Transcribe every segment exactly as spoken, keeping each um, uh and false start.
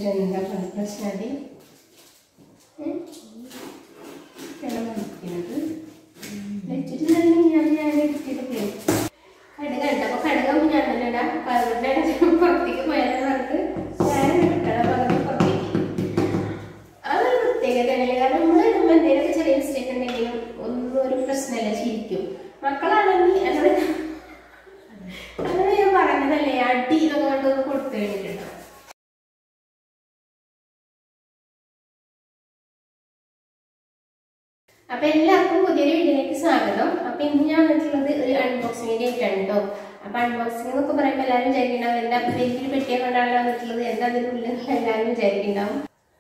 എന്താ പ്രശ്നം കിടന്നത് വെച്ചിട്ട് ഞാൻ ഞാൻ എടുത്തിട്ട് കടുക ഉണ്ടപ്പോൾ കടുക ഞാൻ തന്നെ ഇടാം പതിനെട്ട് പുറത്തേക്ക് പോയാലും പറഞ്ഞിട്ട് ഞാൻ ഇട്ടണം പകർന്ന് പുറത്തേക്ക് അതൊരു പ്രത്യേകതയാണ്. കാരണം നമ്മൾ ഇടുമ്പോൾ എന്തെങ്കിലുമൊക്കെ ചെറിയ മിസ്റ്റേക്ക് ഉണ്ടെങ്കിലും ഒന്നും ഒരു പ്രശ്നമല്ല, ചിരിക്കും. മക്കളാണെങ്കിൽ എന്നോട് അങ്ങനെ ഞാൻ പറഞ്ഞതല്ലേ അടി ഇതൊക്കെ കൊണ്ടൊന്ന് കൊടുത്തു കഴിഞ്ഞിട്ടുണ്ടോ. അപ്പൊ എല്ലാവർക്കും പുതിയൊരു വീഡിയോയിലേക്ക് സ്വാഗതം. അപ്പൊ ഇന്ന് ഞാൻ വന്നിട്ടുള്ളത് ഒരു അൺബോക്സിംഗ് വീഡിയോ ആയിട്ടാണ് കേട്ടോ. അപ്പൊ അൺബോക്സിംഗ് എന്നൊക്കെ പറയുമ്പോൾ എല്ലാവരും വിചാരിക്കുന്നുണ്ടാവും എന്താ അപ്പൊ വലിയൊരു പെട്ടിയെ കൊണ്ടാണ് വന്നിട്ടുള്ളത്, എന്താ അതിനുള്ളിൽ എല്ലാവരും വിചാരിക്കുന്നുണ്ടാവും.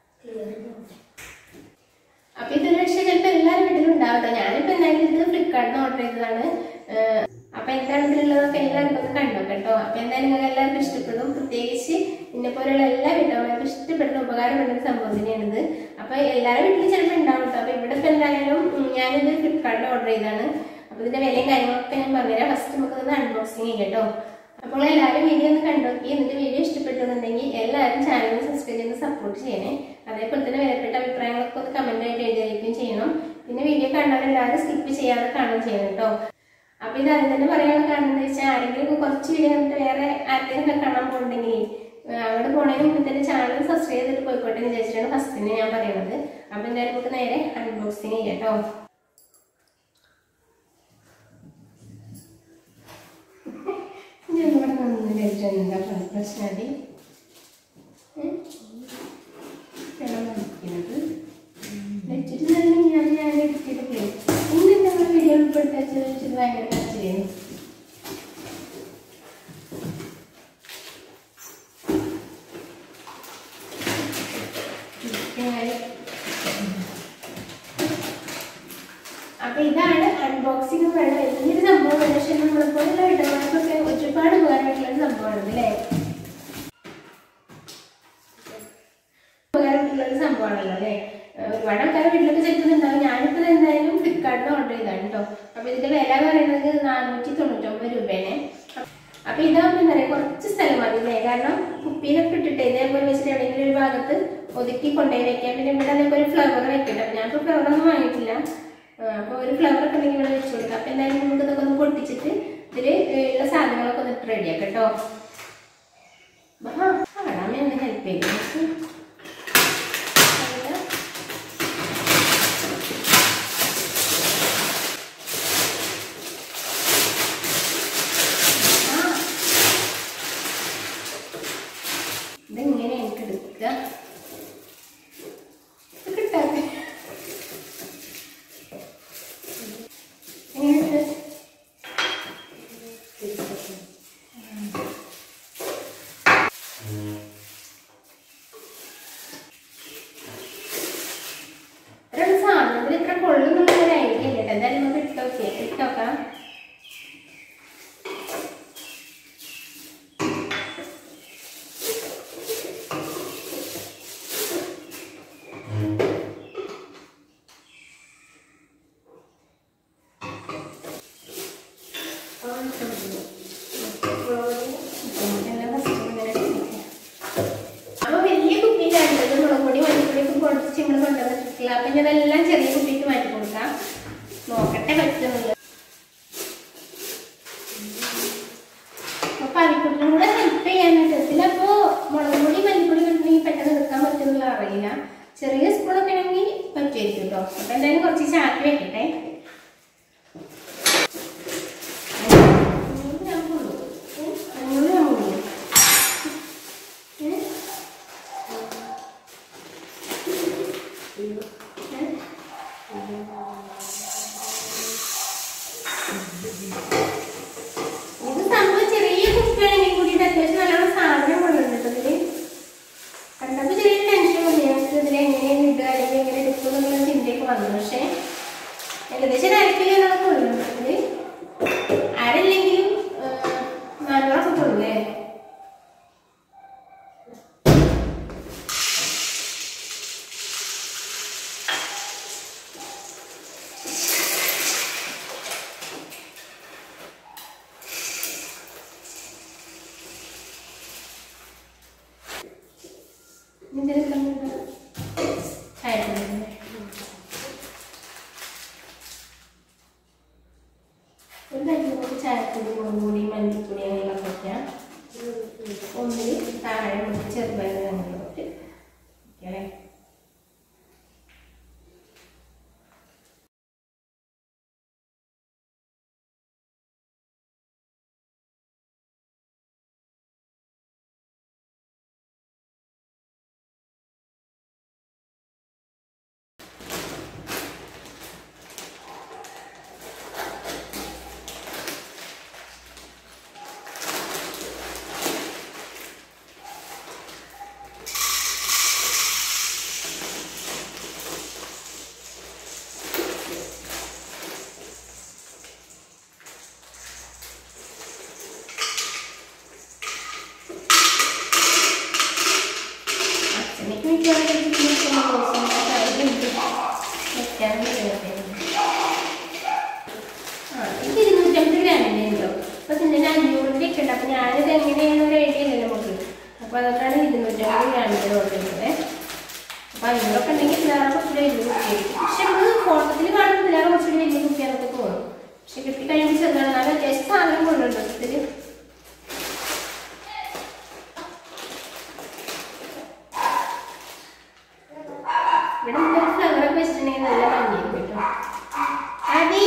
അപ്പൊ ഇതൊരു പക്ഷേ ചിലപ്പോൾ എല്ലാവരും വീട്ടിലും ഉണ്ടാവട്ടോ. ഞാനിപ്പോ എന്തായാലും ഇത് ഫ്ലിപ്കാർട്ടിന് ഓർഡർ ചെയ്തതാണ്. അപ്പൊ എന്താണ് ഇതിലുള്ളതൊക്കെ എല്ലാവർക്കും ഒന്ന് കണ്ടോ കേട്ടോ. അപ്പൊ എന്തായാലും നിങ്ങൾക്ക് എല്ലാവർക്കും ഇഷ്ടപ്പെടും. പ്രത്യേകിച്ച് ഇതിനെ പോലെയുള്ള എല്ലാ വീട്ടമ്മമാർക്കും ഇഷ്ടപ്പെടുന്ന ഉപകാരപ്പെടുന്ന സംഭവം തന്നെയാണിത്. അപ്പൊ എല്ലാവരും വീട്ടിലും ചിലപ്പോൾ ഉണ്ടാവും കേട്ടോ. അപ്പൊ ഇവിടെ ഇപ്പൊ എന്തായാലും ഞാനിത് ഫ്ലിപ്കാർട്ടിൽ ഓർഡർ ചെയ്താണ്. അപ്പൊ ഇതിന്റെ വിലയും കാര്യങ്ങളൊക്കെ ഞാൻ പറഞ്ഞുതരാം. ഫസ്റ്റ് നമുക്ക് ഇത് അൺബോക്സിങ് ചെയ്യാം കേട്ടോ. അപ്പോൾ എല്ലാവരും വീഡിയോ ഒന്ന് കണ്ടോക്കി. എന്നിട്ട് വീഡിയോ ഇഷ്ടപ്പെട്ടെന്നുണ്ടെങ്കിൽ എല്ലാവരും ചാനൽ സബ്സ്ക്രൈബ് ചെയ്ത് സപ്പോർട്ട് ചെയ്യണേ. അതേപോലെ തന്നെ വിലപ്പെട്ട അഭിപ്രായങ്ങളൊക്കെ ഒന്ന് കമന്റ് ആയിട്ട് എഴുതിയിരിക്കുകയും ചെയ്യണം. പിന്നെ വീഡിയോ കണ്ടാലെല്ലാവരും സ്കിപ്പ് ചെയ്യാതെ കാണുകയും ചെയ്യണം കേട്ടോ. അപ്പൊ ഇത് അതിൽ തന്നെ പറയാനുള്ള കാരണം എന്താ വെച്ചാൽ ആരെങ്കിലും കുറച്ച് വീഡിയോ കണ്ടിട്ട് വേറെ ആർക്കെങ്കിലും കാണാൻ പോകുന്നുണ്ടെങ്കിൽ അവിടെ പോണതിന് മുന്നേ തന്നെ ചാനൽ സബ്സ്ക്രൈബ് ചെയ്തിട്ട് പോയിക്കോട്ടെ എന്ന് വിചാരിച്ചിട്ടാണ് ഫസ്റ്റ് തന്നെ ഞാൻ പറയുന്നത്. അപ്പൊ എന്തായാലും നമുക്ക് നേരെ അൺബോക്സിങ് ചെയ്യാം കേട്ടോ. ഞാനിവിടെ നിന്ന് കഴിച്ചാൽ എന്താ പ്രശ്നം കിടന്നത് വെച്ചിട്ട് ഞാൻ ഞാൻ എടുത്തിട്ട് പോയി. ഇന്ന് നമ്മൾ വീഡിയോ ഉൾപ്പെടുത്തി വെച്ചത് ഭയങ്കര കച്ചിരിയാണ്. അപ്പൊ ഇതാണ് അൺബോക്സിംഗ് എന്ന് പറയുന്നത്. വലിയൊരു സംഭവമാണ്. പക്ഷെ നമ്മളെപ്പോലുള്ള വീട്ടമ്മമാർക്കൊക്കെ ഒരുപാട് ഉപകാരമായിട്ടുള്ള ഒരു സംഭവമാണ് അല്ലേ. ഉപകാരമായിട്ടുള്ള ഒരു സംഭവമാണല്ലോ അല്ലേ. ഒരുപാട് ആൾക്കാരുടെ വീട്ടിലൊക്കെ ചെലുത്തുന്നുണ്ടാവും. ഞാനിപ്പോൾ എന്തായാലും ഫ്ലിപ്കാർട്ടിൽ ഓർഡർ ചെയ്താണ് കേട്ടോ. അപ്പൊ ഇതിന്റെ വില പറയുന്നത് നാനൂറ്റി തൊണ്ണൂറ്റൊമ്പത് രൂപേനെ. അപ്പൊ ഇതാകുമ്പോൾ എന്താ പറയുക, കുറച്ച് സ്ഥലം മതി അല്ലേ. കാരണം കുപ്പിയിലൊക്കെ ഇട്ടിട്ട് ഇതേപോലെ വെച്ചിട്ട് എവിടെയെങ്കിലും ഒരു ഭാഗത്ത് ഒതുക്കി കൊണ്ടുപോയി വെക്കാം. പിന്നെ ഇവിടെ അതേപോലെ ഒരു ഫ്ലവർ വെക്കട്ടെ. അപ്പൊ ഞാനിപ്പോൾ ഫ്ലവറൊന്നും വാങ്ങിയിട്ടില്ല. അപ്പൊ ഒരു ഫ്ലവർ ഒക്കെ ഉണ്ടെങ്കിൽ ഇവിടെ വെച്ച് കൊടുക്കാം. അപ്പൊ എന്തായാലും നമുക്ക് ഇതൊക്കെ ഒന്ന് പൊട്ടിച്ചിട്ട് ഇതിൽ ഉള്ള സാധനങ്ങളൊക്കെ ഒന്ന് ഇട്ട് റെഡിയാക്കാം കേട്ടോ. അമ്മ ഒന്ന് ഹെൽപ്പ് ചെയ്യും. ഇതെങ്ങനെ എനിക്ക് എടുക്കുക കിട്ടാതെ സാധനത്തിൽ ഇത്ര കൊള്ളുന്നുള്ള ഒരു ഐഡിയ ഇല്ല. എന്തായാലും നമുക്ക് ഇട്ടോക്കെ ഇട്ടോക്കാം. അപ്പൊ വലിയ കുപ്പിയിലാണ്ടത് മുളക് പൊടി മല്ലിപ്പൊടിയൊക്കെ പൊടിച്ച് നമ്മൾ കൊണ്ടുവന്നിട്ടില്ല. അപ്പൊ ഇതെല്ലാം ചെറിയ കുപ്പിക്ക് മാറ്റി കൊടുക്കാം. നോക്കട്ടെ പറ്റുന്നുള്ളത്. അപ്പൊ അരിപ്പൊടിയും കൂടെ ഹെൽപ്പ് ചെയ്യാനായിട്ട് ഇതിലപ്പോ മുളക് പൊടി മല്ലിപ്പൊടി കണ്ടിട്ടുണ്ടെങ്കിൽ പെട്ടെന്ന് എടുക്കാൻ പറ്റുന്നുള്ള അറിയില്ല. ചെറിയ സ്പൂണൊക്കെ ആണെങ്കിൽ പറ്റുമായിരിക്കും കേട്ടോ. അപ്പൊ എന്തായാലും കുറച്ച് ചാക്കി വെക്കട്ടെ. ഇത് സംഭവം ചെറിയ കുപ്പിയാണെങ്കിൽ കൂടിയിട്ട് അത്യാവശ്യം നല്ലോണം സാധനം കൊണ്ടുവന്നിട്ട് ഇതില് കണ്ടപ്പോ ചെറിയ ടെൻഷൻ വന്നു. ഞങ്ങൾക്ക് ഇതിൽ എങ്ങനെയാണ് ഇടുക അല്ലെങ്കിൽ എങ്ങനെ എടുക്കും എന്നുള്ള ചിന്തയൊക്കെ വന്നു. പക്ഷെ ഏകദേശം അരക്കിലോ എന്നുള്ള കൊള്ളുന്നുണ്ട്. ആരല്ലെങ്കിലും നാനൂറൊക്കെ കൊള്ളേ. ഇതിലെല്ലാം ചായ ഒരു കയ്യിൽ ചായപ്പൊടി മുളകുപൊടി മല്ലിപ്പൊടി അങ്ങനെയൊക്കെ വയ്ക്കാം. ഒന്നിൽ താഴെ മുട്ടി ചെറുപയർ അങ്ങനെ ഇട്ട് വയ്ക്കണേ. ഇരുന്നൂറ്റമ്പത് ഗ്രാമിൻ്റെ ഉണ്ടോ അപ്പൊ പിന്നെ അഞ്ഞൂറിൻ്റെ ഒക്കെ ഉണ്ട്. അപ്പൊ ഞാനിത് എങ്ങനെയാണ് ഒരു ഐഡിയ ഇല്ലല്ലോ നമുക്ക്. അപ്പൊ അതുകൊണ്ടാണ് ഇരുന്നൂറ്റമ്പത് ഗ്രാമിൻ്റെ ഓർഡർ ചെയ്യുന്നത്. അപ്പൊ അഞ്ഞൂറൊക്കെ ഉണ്ടെങ്കിൽ പിള്ളേരെ കുറച്ചുകൂടി വലിയ കുട്ടിയായിരിക്കും. പക്ഷെ നമ്മൾ ഫോട്ടോത്തിൽ കാണുമ്പോൾ പിള്ളേരെ കുറച്ചുകൂടി വലിയ കുട്ടിയാണെന്നൊക്കെ തോന്നും. പക്ഷെ കിട്ടിക്കഴിയുമ്പോൾ ചെറുതാണ്. നല്ല അത്യാവശ്യം സാധനം കൊണ്ടുണ്ട് ഇതില്. ഇവിടെ ഒരു ഫ്ലവറൊക്കെ വെച്ചിട്ടുണ്ടെങ്കിൽ നല്ല ഭംഗിയായിരിക്കും കേട്ടോ. അതി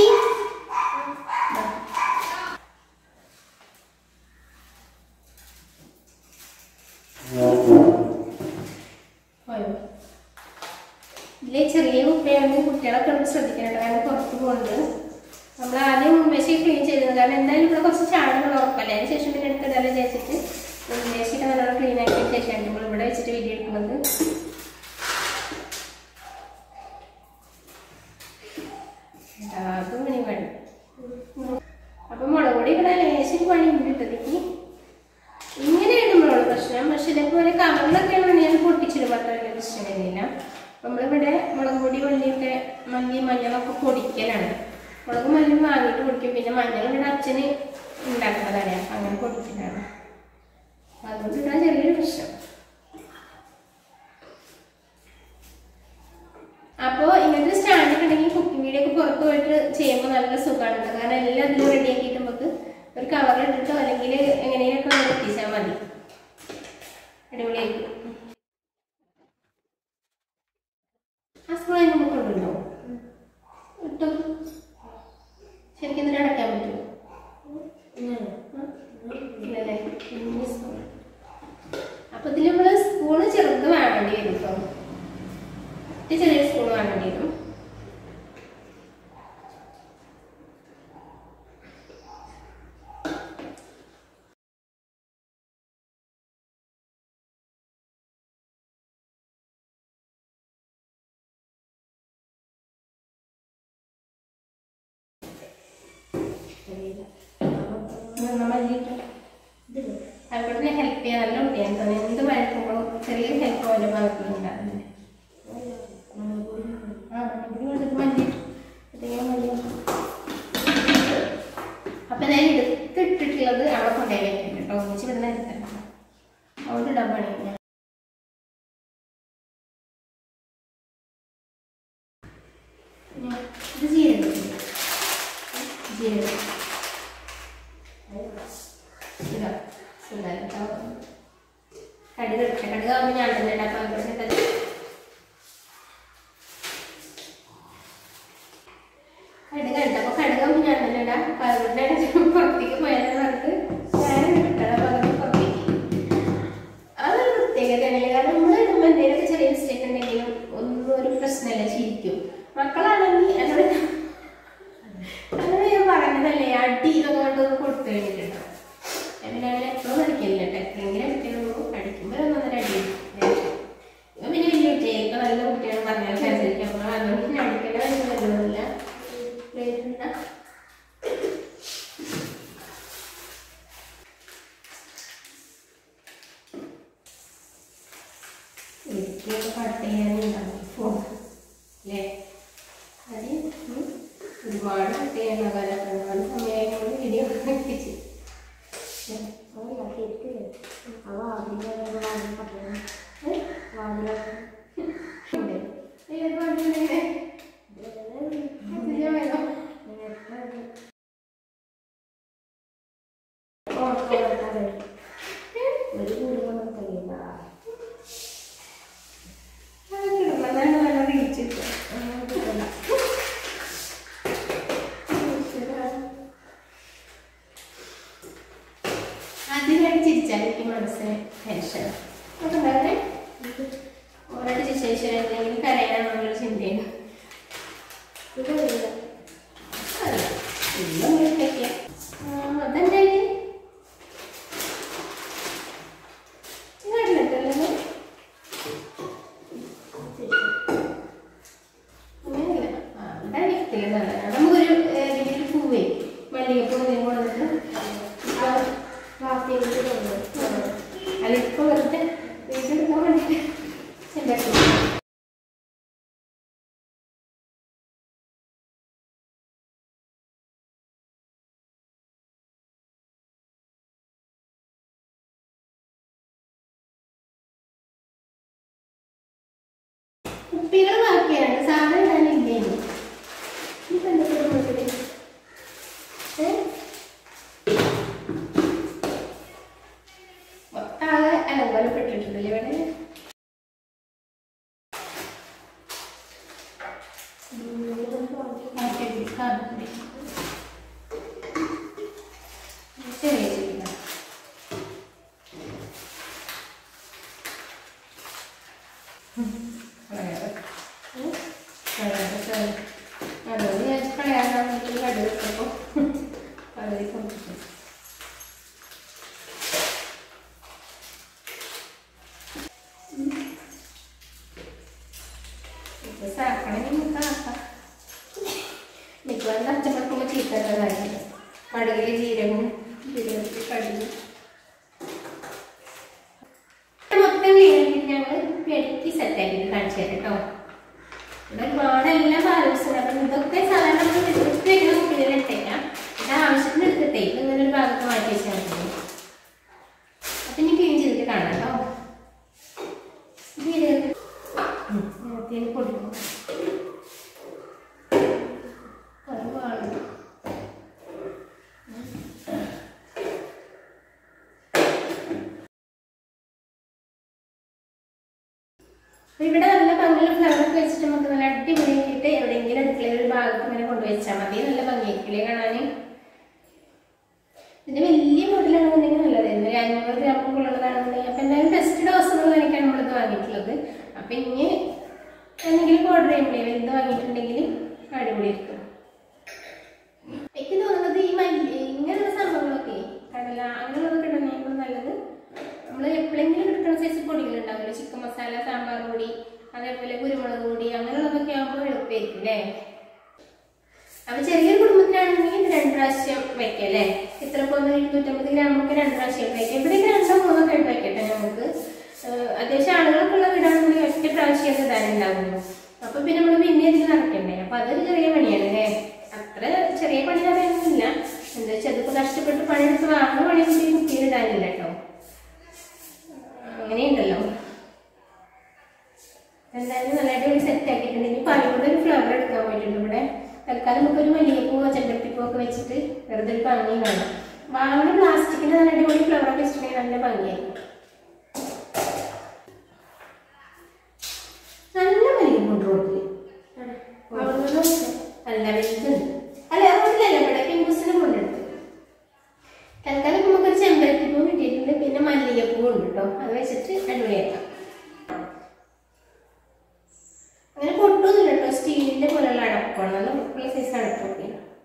ഇതിലെ ചെറിയ കുട്ടിയാണെങ്കിൽ കുട്ടികളൊക്കെ നമുക്ക് ശ്രദ്ധിക്കണം. കാരണം പുറത്ത് പോകുന്നുണ്ട്. നമ്മൾ ആദ്യം ഉമ്മേശി ക്ലീൻ ചെയ്തത്. കാരണം എന്തായാലും ഇവിടെ കുറച്ച് ചാടുകൾ ഉറപ്പല്ലേ. അതിന് ശേഷം പിന്നെ എടുക്കതല്ല വിചാരിച്ചിട്ട് ഉമ്മേശിക്ക് നല്ലോണം ക്ലീൻ ആക്കിയതിന് ശേഷമാണ് നമ്മൾ ഇവിടെ വെച്ചിട്ട് വീഡിയോ എടുക്കുന്നത്. അതും പണി വേണം. അപ്പൊ മുളക് പൊടി ഇവിടെ ലേശം പണി ഉണ്ട് ഇട്ടതിക്ക്. ഇങ്ങനെയാണ് നമ്മളോട് പ്രശ്നം. പക്ഷെ ഇതേപോലെ കവറിലൊക്കെയാണ് ഞാൻ പൊട്ടിച്ചിടും. അത്ര വലിയ പ്രശ്നമില്ല. നമ്മളിവിടെ മുളക് പൊടി മല്ലിയൊക്കെ മല്ലി മഞ്ഞളൊക്കെ പൊടിക്കലാണ്. മുളക് മല്ലി വാങ്ങിയിട്ട് പൊടിക്കും. പിന്നെ മഞ്ഞൾ ഇവിടെ അച്ഛന് ഉണ്ടാക്കുന്നതാണ്. അങ്ങനെ പൊടിക്കലാണ്. അതുകൊണ്ട് ഇതാണ് ചെറിയൊരു പ്രശ്നം. അപ്പോൾ ഇങ്ങനത്തെ സ്റ്റാൻഡ് ഒക്കെ ഉണ്ടെങ്കിൽ കുക്കിംഗ് വീഡിയോ ഒക്കെ പുറത്ത് പോയിട്ട് ചെയ്യുമ്പോൾ നല്ല സുഖമാണ്. കാരണം എല്ലാം അതിൽ റെഡി ആക്കിയിട്ട് നമുക്ക് ഒരു കവറിൽ ഇട്ടിട്ടോ അല്ലെങ്കിൽ എങ്ങനെയൊക്കെ എത്തിച്ചാൽ മതി. അടിപൊളിയായിരിക്കും. ആ സ്പൂൺ നമുക്ക് കൊണ്ടുണ്ടോ ഇട്ടോ? ശരിക്കും ഇതിന് അടയ്ക്കാൻ പറ്റുമോ? ഇല്ലല്ലേ. അപ്പൊ ഇതിൽ നമ്മള് സ്പൂണ് ചെറുത് വേണ്ടി വരും കേട്ടോ. ചെറിയ സ്പൂൺ വേണ്ടി വരും. അതുകൊണ്ട് ഹെൽപ്പ് ചെയ്യാൻ നല്ല കുട്ടിയാണ് തോന്നി. എന്ത് വഴക്കുമ്പോഴും ചെറിയൊരു ഹെൽപ്പ് പോലെ ഭാഗത്തുനിന്നുണ്ടാകുന്നുണ്ട്. അപ്പൊ ഞാൻ എടുത്തിട്ടിട്ടുള്ളത് അവിടെ കൊണ്ടുപോയി വെക്കണം കേട്ടോ. ഒന്നിച്ച് ഇവിടെ നിന്ന് എടുത്തല്ല. അതുകൊണ്ട് ഇടാൻ പണിയില്ല. ഇത് ജീരകം ജീരകം ഇതാ സുന്ദരം കടുക് ഇട്ട കടുകാകുമ്പോൾ ഞാൻ തന്നെ ഇടാം. അപ്പൊ അതുകൊണ്ട് കടുക് ഇട്ട അപ്പൊ കടുകാകുമ്പോൾ ഞാൻ തന്നെ ഇടാം. അപ്പൊ അതുകൊണ്ടാണ് പുറത്തേക്ക് പോയാലും പറഞ്ഞിട്ട് ഞാൻ ഇട്ടത്. അപ്പൊ അതുകൊണ്ട് പുറത്തേക്ക് അതൊരു പ്രത്യേകതയാണല്ലേ. കാരണം നമ്മൾ ഇടുമ്പോൾ എന്തെങ്കിലുമൊക്കെ ചെറിയ മിസ്റ്റേക്ക് ഉണ്ടെങ്കിലും ഒന്നും ഒരു പ്രശ്നമല്ല, ചിരിക്കും. മക്കളാണെങ്കിൽ എന്നോട് അങ്ങനെ ഞാൻ പറഞ്ഞതല്ലേ അടി ഇതൊക്കെ കൊണ്ടൊന്ന് കൊടുത്തു കഴിഞ്ഞിട്ടുണ്ടോ. പിന്നെ അങ്ങനെ എപ്പോഴും അടിക്കില്ല കേട്ടോ. എപ്പോഴെങ്കിലും അടിക്കുള്ളൂ. അടിക്കുമ്പോൾ ഒന്നൊന്നര അടി. ഇപ്പം പിന്നെ വലിയ കുട്ടിയായിരിക്കും. നല്ല കുട്ടിയാണ് പറഞ്ഞാൽ അനുസരിക്കും. അപ്പോൾ അതുകൊണ്ട് പിന്നെ അടിക്കേണ്ട കാര്യം വരുന്നില്ല. എനിക്കൊക്കെ കട്ട് ചെയ്യാനുണ്ടാവും ഫോൺ അല്ലേ. അത് ഒരുപാട് കട്ട് ചെയ്യാനുള്ള കാലത്ത് ഒരുപാട് സമയമായതുകൊണ്ട് വീഡിയോ എത്തിച്ച് അവ അതിൻ്റെ വാങ്ങി ശേഷം എന്തെങ്കിലും കരയാനുള്ള ചിന്തയാണ്. അതെന്തായി നമുക്കൊരു രീതിയിൽ പൂവേ മല്ലികപ്പൂ എന്തെങ്കിലും കൊണ്ടിട്ട് വാർത്തയിൽ കൊണ്ടുവരും. അതിപ്പോൾ വെറുതെ വീട്ടിലെടുക്കാൻ വേണ്ടിയിട്ട് ഉണ്ടാക്കി. കുപ്പികൾ ബാക്കിയാണ്, സാധനം ഇടാനില്ലേനു. ഇപ്പൊ എന്തൊക്കെ നോക്കട്ടെ. മൊത്താകെ അലങ്കോലപ്പെട്ടിട്ടുണ്ടല്ലേ ഇവിടെ. മിക്കവാറും കച്ചവടക്കുമ്പോൾ ചീത്തതായിരുന്നു. കടുകില് ജീരകവും ജീരകത്തിൽ കടുക് മൊത്തം ക്ലീനാക്കിയിട്ട് ഞങ്ങൾ പെടുക്കി സെറ്റാക്കിയിട്ട് കാണിച്ചു തരാം കേട്ടോ. ഇവിടെ ഒരുപാടെല്ലാം ബാലൻസ് ഉണ്ട്. അപ്പം ഇതൊക്കെ സാധാരണ നമ്മൾ എടുത്ത് വയ്ക്കുന്ന കുട്ടികളെ ഇട്ടേക്കാം. ഇത് ആവശ്യത്തിന് എടുത്തിട്ടേ ഇങ്ങനെ ഒരു ഭാഗത്ത് മാറ്റി വെച്ചാൽ മതി. അപ്പം ഇനി ക്ലീൻ ചെയ്തിട്ട് കാണാം കേട്ടോ. ജീരകത്തിൽ നേരത്തെ കൊടുക്കും. ഇവിടെ നല്ല ഭംഗിയുള്ള ഫ്ലവറൊക്കെ വെച്ചിട്ട് നമുക്ക് നല്ല അടിപൊളിയാക്കിയിട്ട് എവിടെയെങ്കിലും അടുക്കളയിൽ ഒരു ഭാഗത്ത് ഇങ്ങനെ കൊണ്ടുവച്ചാൽ മതി. നല്ല ഭംഗിയാക്കില്ലേ കാണാൻ. ഇതിന്റെ വലിയ മോഡലാണെന്നുണ്ടെങ്കിൽ നല്ലതായിരുന്നു. ഒരു അഞ്ഞൂറ് ഗ്രാമൊക്കെ ഉള്ളതാണെന്നുണ്ടെങ്കിൽ അപ്പൊ എന്തായാലും ടെസ്റ്റ് ഡോസ് എന്നുള്ളതിനൊക്കെയാണ് നമ്മളിത് വാങ്ങിയിട്ടുള്ളത്. അപ്പൊ ഇനി എന്തെങ്കിലും ഓർഡർ ചെയ്യുമ്പോഴേ വലുത് വാങ്ങിയിട്ടുണ്ടെങ്കിൽ അടിപൊളിയായിരിക്കും. എനിക്ക് തോന്നുന്നത് ഈ മല്ലി ഇങ്ങനെയുള്ള സംഭവങ്ങളൊക്കെ കടല അങ്ങനെയുള്ളതൊക്കെ ഇടുന്നതിനേക്കാൾ നല്ലത് നമ്മൾ എപ്പോഴെങ്കിലും എടുക്കുന്ന സൈസ് പൊടികളുണ്ടാവില്ല. ചിക്കൻ മസാല, സാമ്പാർ പൊടി, അതേപോലെ കുരുമുളക് പൊടി അങ്ങനെയുള്ളതൊക്കെ ആകുമ്പോൾ എളുപ്പമായിരിക്കും അല്ലേ. അപ്പൊ ചെറിയൊരു കുടുംബത്തിനാണെന്നുണ്ടെങ്കിൽ രണ്ട് പ്രാവശ്യം വെക്കാം അല്ലേ. ഇത്ര പോകുന്ന ഇരുന്നൂറ്റമ്പത് ഗ്രാമൊക്കെ രണ്ട് പ്രാവശ്യം വയ്ക്കാം. ഇവിടെയൊക്കെ രണ്ടോ മൂന്നോ ഒക്കെ ആയിട്ട് വെക്കട്ടെ. നമുക്ക് അത്യാവശ്യം ആളുകൾക്കുള്ള വീടാണെന്നുണ്ടെങ്കിൽ ഒറ്റ പ്രാവശ്യം ഇടാനുണ്ടാവുള്ളൂ. അപ്പൊ പിന്നെ നമ്മൾ പിന്നെ ഇതിൽ നടക്കണ്ടേ. അപ്പൊ അതൊരു ചെറിയ പണിയാണ് അല്ലേ. അത്ര ചെറിയ പണി അറിയാനൊന്നുമില്ല. എന്താ വെച്ചാൽ അതിപ്പോ കഷ്ടപ്പെട്ട് പണിയെടുത്ത് വാങ്ങുന്ന പണിയൊന്നും കുട്ടിയിൽ ഇടാനില്ല കേട്ടോ. അങ്ങനെയുണ്ടല്ലോ. എന്തായാലും നല്ല അടിപൊളി സെറ്റ് ആക്കിയിട്ടുണ്ടെങ്കിൽ പാലിക്കൂടെ ഒരു ഫ്ലവർ എടുക്കാൻ പോയിട്ടുണ്ട്. ഇവിടെ തൽക്കാലം നമുക്കൊരു മല്ലികപ്പൂവോ ചെമ്പരത്തിപ്പൂവോ ഒക്കെ വെച്ചിട്ട് വെറുതെ ഒരു ഭംഗി കാണാം. വാങ്ങുന്ന പ്ലാസ്റ്റിക്കിന്റെ നല്ല അടിപൊളി ഫ്ലവറൊക്കെ വെച്ചിട്ടുണ്ടെങ്കിൽ നല്ല ഭംഗിയായിരിക്കും. നല്ല മല്ലികപ്പൂണ്ട് റോട്ടില്. നല്ല വലുതുണ്ട്. അല്ല റോട്ടിലല്ല, ഇവിടെ പിമ്പൂസിനെ കൊണ്ടെടുത്ത്. തൽക്കാലം നമുക്കൊരു ചെമ്പരത്തിപ്പൂ കിട്ടിയിട്ടുണ്ട്. പിന്നെ മല്ലികപ്പൂ ഉണ്ട് കേട്ടോ. അത് വെച്ചിട്ട് അടിപൊളിയാക്കാം. അങ്ങനെ പൊട്ടൊന്നുമില്ല കേട്ടോ. സ്റ്റീലിന്റെ പോലെയുള്ള അടപ്പാണ്. നല്ല ഉള്ള സൈസ് അടപ്പൊക്കെ.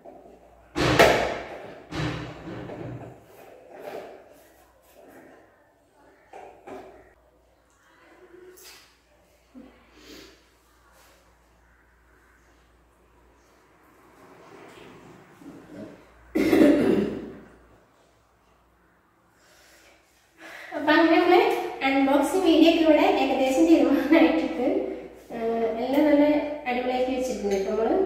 അപ്പൊ അങ്ങനെ നമ്മള് അൺബോക്സിങ് വീഡിയോ ഒക്കെ ഇവിടെ ഏകദേശം തീരുമാനമായിട്ടിട്ട് എല്ലാം നല്ല അടിപൊളിയാക്കി വെച്ചിട്ടുണ്ട് കേട്ടോ നമ്മള്.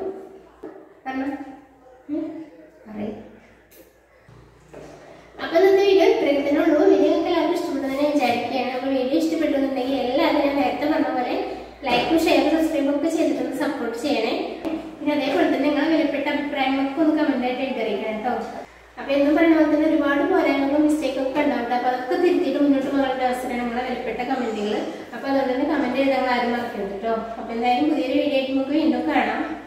അപ്പൊ ഇന്നത്തെ വീഡിയോ ഇത്രയൊക്കെ തന്നെ ഉള്ളൂ. വീഡിയോ നിങ്ങൾക്ക് എല്ലാവർക്കും ഇഷ്ടപ്പെട്ടതെന്ന് വിചാരിക്കുകയാണ്. അപ്പൊ വീഡിയോ ഇഷ്ടപ്പെട്ടെന്നുണ്ടെങ്കിൽ എല്ലാവരും ഞാൻ നേരത്തെ പറഞ്ഞ പോലെ ലൈക്കും ഷെയറും സബ്സ്ക്രൈബും ഒക്കെ ചെയ്തിട്ടൊന്ന് സപ്പോർട്ട് ചെയ്യണേ. പിന്നെ അതേപോലെ തന്നെ നിങ്ങളെ വിലപ്പെട്ട അഭിപ്രായങ്ങളൊക്കെ ഒന്ന് കമന്റ് ആയിട്ട് എഴുതിയിരിക്കണം കേട്ടോ. അപ്പൊ എന്നും പറയുന്ന പോലെ തന്നെ ഒരുപാട് പോരായ്മകളും മിസ്റ്റേക്കും ഒക്കെ ഉണ്ടാവട്ടെ. അപ്പൊ അതൊക്കെ തിരുത്തിയിട്ട് മുന്നോട്ട് പോകാനുള്ള അവസരമാണ് നമ്മളെ വിലപ്പെട്ട കമന്റുകൾ. അപ്പൊ അതുകൊണ്ട് തന്നെ കമന്റ് എഴുതാൻ ആരും മറക്കരുത് കേട്ടോ. അപ്പൊ എന്തായാലും പുതിയൊരു വീഡിയോ ആയിട്ട് നമുക്ക് വീണ്ടും കാണാം.